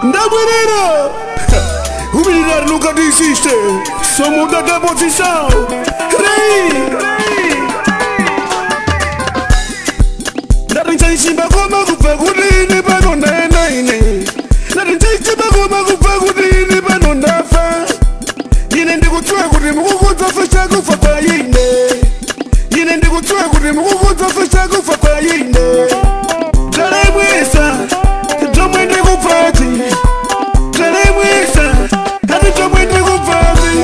Ndabwerera. O militar nunca desiste. Somos da posição. Ndarinchaishimba koma kubva kudini pano ndaenda ine. Ndarinchaishimba koma kubva kudini pano ndafa. Ine ndikutswa kuti mukukudza fasha kufa kwa ine. Ine ndikutswa kuti mukukudza fasha kufa kwa ine. Talemwisa tomwe ndikupfati. Talemwisa hati tomwe ndikupfati.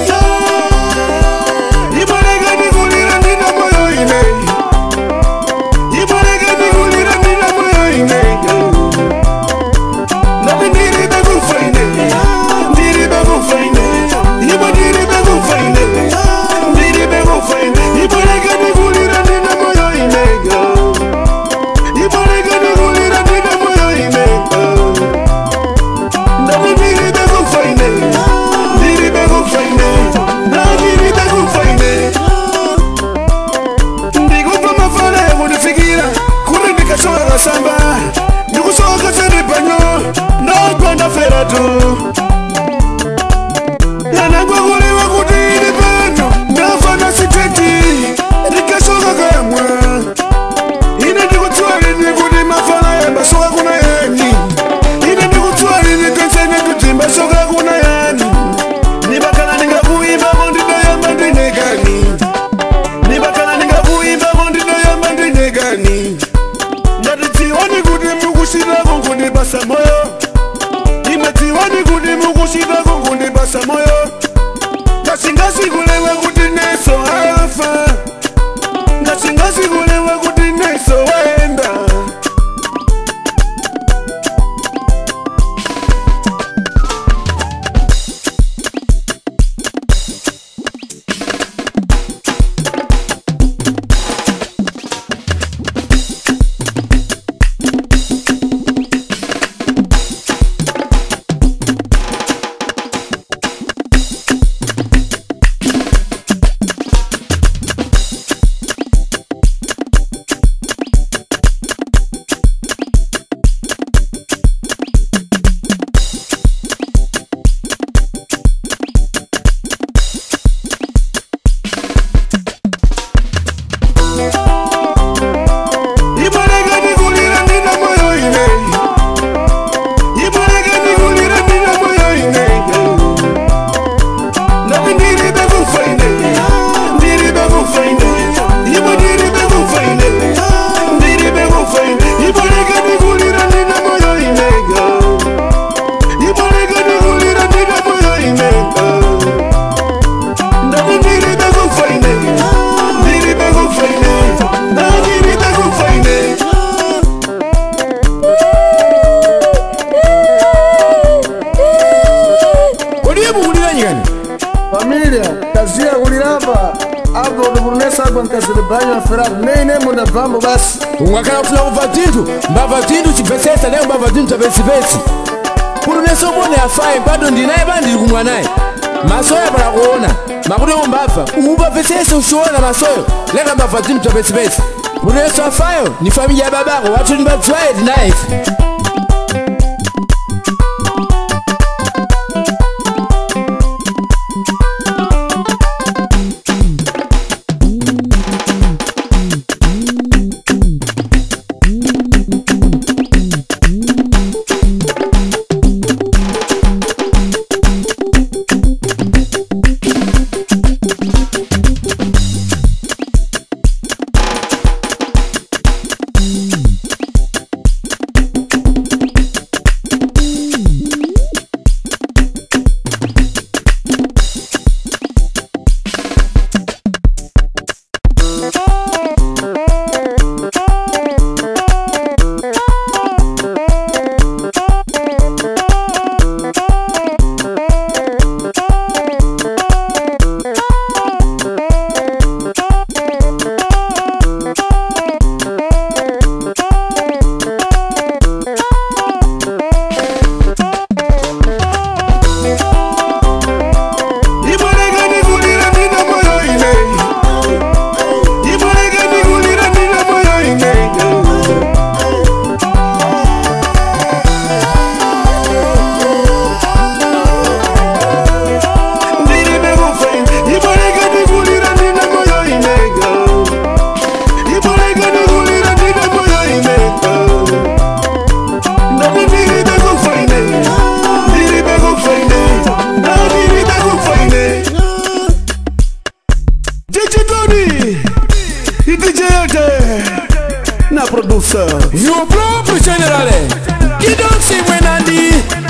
Iboleka ndikulira ndina moyo ine. Iboleka ndikulira ndina moyo ine. Nabi ndiribe kufa ine. Ndiribe kufa ine. Ibo ndiribe kufa ine. Ndiribe kufa ine. Iboleka ndikulira ndina moyo ine. Iboleka ndikulira ndina moyo ine. Nabi ndiribe kufa ine. Ndiribe kufa ine. Ndiribe kufa ine. Ndikupa mafala ya kunifikira kuri ndikashoka kasamba ndikushoka chende panyo ndagwanda fera tu yanagwakuliwa kuti ili pano ndafana siteti ndikashoka kamwa ine ndikutswalini kuti mafala yambashoka kuna yani ine ndikutswalini tensene kuti mbashoka kuna yani nibakana ndingakuimbako ndinayamba ndinekani nibakana ndingakuimbako ndinayamba ndinekani ndatidziwani kuti mukushirako kundibasa moyo imetiwani kuti mukushirako kundibasa moyo ngasingasikulewe kuti neso afa ngasingasikulewe kuti neso waenda Familia, kazi ya kulirapa hapo ndibunesa hapo nkazilibanya fera nene munda vambo basi ungakana kufuna kuva tintu mbava tintu chipesesa leo mbava tintu tapesipesi kulunesa umone afaye bado ndinaye bandiri kumwa naye masoyo para kuona makuti umbava ubapesese ushuona masoyo leka mbava tintu tapesipesi kulunesa afayo ni familia ya babako watu nibadziwaye tinaye na produção. E o próprio general Kidoxi Mwenandi